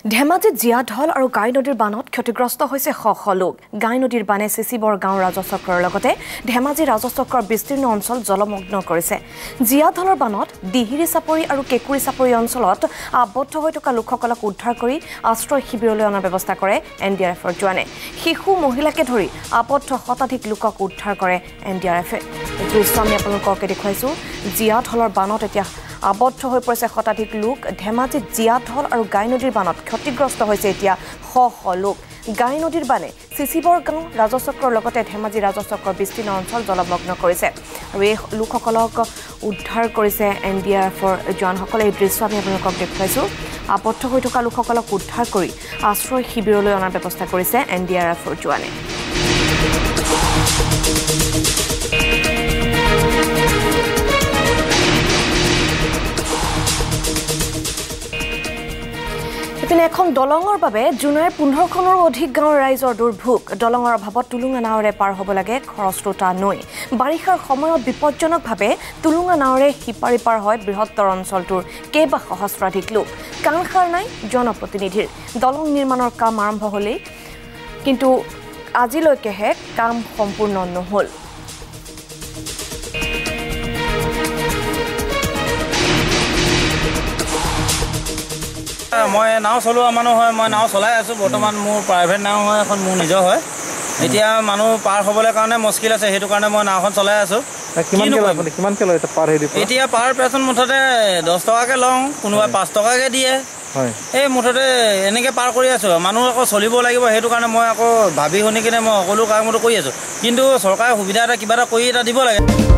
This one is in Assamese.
ধেমাজিত জিয়া ঢল আৰু গাই নদীৰ বানত ক্ষতিগ্ৰস্ত হৈছে শ শ লোক। গাই নদীৰ বানে চিচিবৰ গাঁও ৰাজচক্ৰৰ লগতে ধেমাজি ৰাজচক্ৰৰ বিস্তীৰ্ণ অঞ্চল জলমগ্ন কৰিছে। জিয়া ঢলৰ বানত দিহিৰি চাপৰি আৰু কেকুৰি চাপৰি অঞ্চলত আবদ্ধ হৈ থকা লোকসকলক উদ্ধাৰ কৰি আশ্ৰয় শিবিৰলৈ অনাৰ ব্যৱস্থা কৰে NDRFৰ জোৱানে। শিশু মহিলাকে ধৰি আবদ্ধ শতাধিক লোকক উদ্ধাৰ কৰে NDRFে। এই দৃশ্য আমি আপোনালোকক দেখুৱাইছো। জিয়া ঢলৰ বানত এতিয়া আবদ্ধ হৈ পৰিছে শতাধিক লোক। ধেমাজিত জিয়া ঢল আৰু গাই নদীৰ বানত ক্ষতিগ্ৰস্ত হৈছে এতিয়া শ শ লোক। গাই নদীৰ বানে চিচিবৰ গাঁও ৰাজচক্ৰৰ লগতে ধেমাজি ৰাজচক্ৰৰ বিস্তীৰ্ণ অঞ্চল জলমগ্ন কৰিছে আৰু এই লোকসকলক উদ্ধাৰ কৰিছে NDRFৰ জোৱানসকলে। এই দৃশ্য আমি আপোনালোকক দেখুৱাইছোঁ। আবদ্ধ হৈ থকা লোকসকলক উদ্ধাৰ কৰি আশ্ৰয় শিবিৰলৈ অনাৰ ব্যৱস্থা কৰিছে NDRFৰ জোৱানে। ইপিনে এখন দলঙৰ বাবে জুনৰ 15খনৰ অধিক গাঁৱৰ ৰাইজৰ দুৰ্ভোগ। দলঙৰ অভাৱত টুলুঙা নাৱেৰে পাৰ হ'ব লাগে খৰস্ৰোতা নৈ। বাৰিষাৰ সময়ত বিপদজনকভাৱে টুলুঙা নাৱেৰে সিপাৰি পাৰ হয় বৃহত্তৰ অঞ্চলটোৰ কেইবা সহস্ৰাধিক লোক। কাণসাৰ নাই জনপ্ৰতিনিধিৰ। দলং নিৰ্মাণৰ কাম আৰম্ভ হ'লেই কিন্তু আজিলৈকেহে কাম সম্পূৰ্ণ নহ'ল। মই নাও চলোৱা মানুহ হয়, মই নাও চলাই আছোঁ। বৰ্তমান মোৰ প্ৰাইভেট নাও হয়, এখন মোৰ নিজৰ হয়। এতিয়া মানুহ পাৰ হ'বলৈ কাৰণে মুস্কিল আছে, সেইটো কাৰণে মই নাওখন চলাই আছোঁ। কিমানকৈ লয় পাৰ হৈ দিব? এতিয়া পাৰ পাৰ্চন মুঠতে 10 টকাকৈ লওঁ, কোনোবাই 5 টকাকৈ দিয়ে। এই মুঠতে এনেকৈ পাৰ কৰি আছোঁ। মানুহ আকৌ চলিব লাগিব, সেইটো কাৰণে মই আকৌ ভাবি শুনি কিনে মই সকলো কামতো কৰি আছোঁ। কিন্তু চৰকাৰে সুবিধা এটা কিবা এটা কৰি এটা দিব লাগে।